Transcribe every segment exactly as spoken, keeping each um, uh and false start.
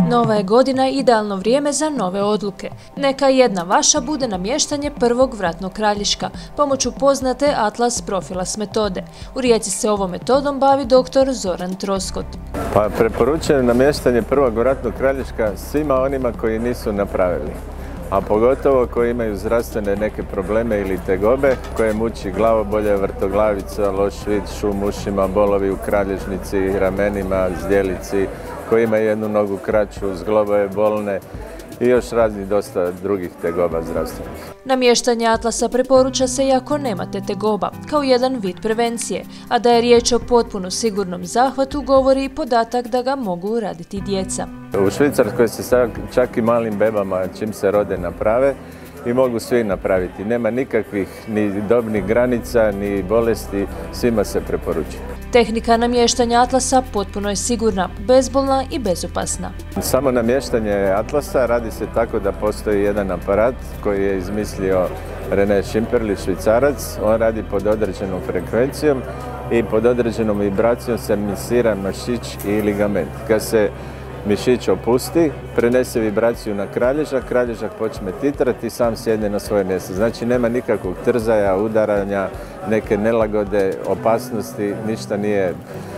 Nova je godina idealno vrijeme za nove odluke. Neka jedna vaša bude namještanje prvog vratnog kraljiška pomoću poznate Atlas Profilas metode. U Rijeci se ovom metodom bavi doktor Zoran Troskot. Pa preporučujem namještanje prvog vratnog kraljiška svima onima koji nisu napravili, a pogotovo koji imaju zdravstvene neke probleme ili tegobe koje muči glavobolje, vrtoglavica, loš vid, šum u ušima, bolovi u kralježnici, ramenima, zdjelici, koji imaju jednu nogu kraću, zglobove bolne i još raznih dosta drugih tegoba zdravstvenih. Namještanje atlasa preporuča se i ako nemate tegoba, kao jedan vid prevencije, a da je riječ o potpuno sigurnom zahvatu govori i podatak da ga mogu raditi djeca. U Švicarskoj se čak i malim bebama čim se rode naprave i mogu svi napraviti. Nema nikakvih ni dobnih granica, ni bolesti, svima se preporučuje. Tehnika namještanja atlasa potpuno je sigurna, bezbolna i bezopasna. Samo namještanje atlasa radi se tako da postoji jedan aparat koji je izmislio René Schimperli, Švicarac. On radi pod određenom frekvencijom i pod određenom vibracijom se misira mišić i ligament. Kad se mišić opusti, prenese vibraciju na kralježak, kralježak počne titrati i sam sjedne na svoje mjesto. Znači nema nikakvog trzaja, udaranja, neke nelagode, opasnosti, ništa nije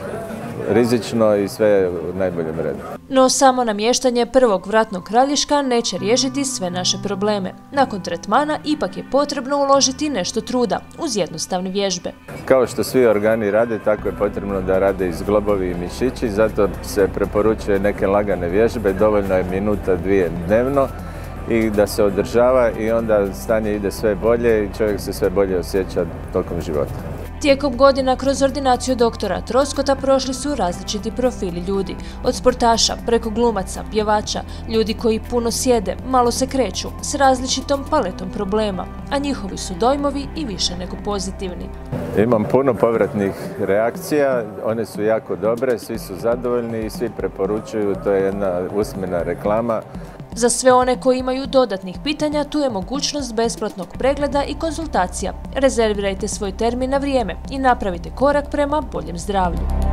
rizično i sve je u najboljem redu. No samo namještanje prvog vratnog kraljiška neće riješiti sve naše probleme. Nakon tretmana ipak je potrebno uložiti nešto truda uz jednostavne vježbe. Kao što svi organi rade, tako je potrebno da rade i zglobovi i mišići, zato se preporučuje neke lagane vježbe, dovoljno je minuta, dvije dnevno i da se održava i onda stanje ide sve bolje i čovjek se sve bolje osjeća tokom života. Tijekom godina kroz ordinaciju doktora Troskota prošli su različiti profili ljudi. Od sportaša, preko glumaca, pjevača, ljudi koji puno sjede, malo se kreću, s različitom paletom problema, a njihovi su dojmovi i više nego pozitivni. Imam puno povratnih reakcija, one su jako dobre, svi su zadovoljni i svi preporučuju, to je jedna usmena reklama. Za sve one koji imaju dodatnih pitanja, tu je mogućnost besplatnog pregleda i konzultacija. Rezervirajte svoj termin na vrijeme i napravite korak prema boljem zdravlju.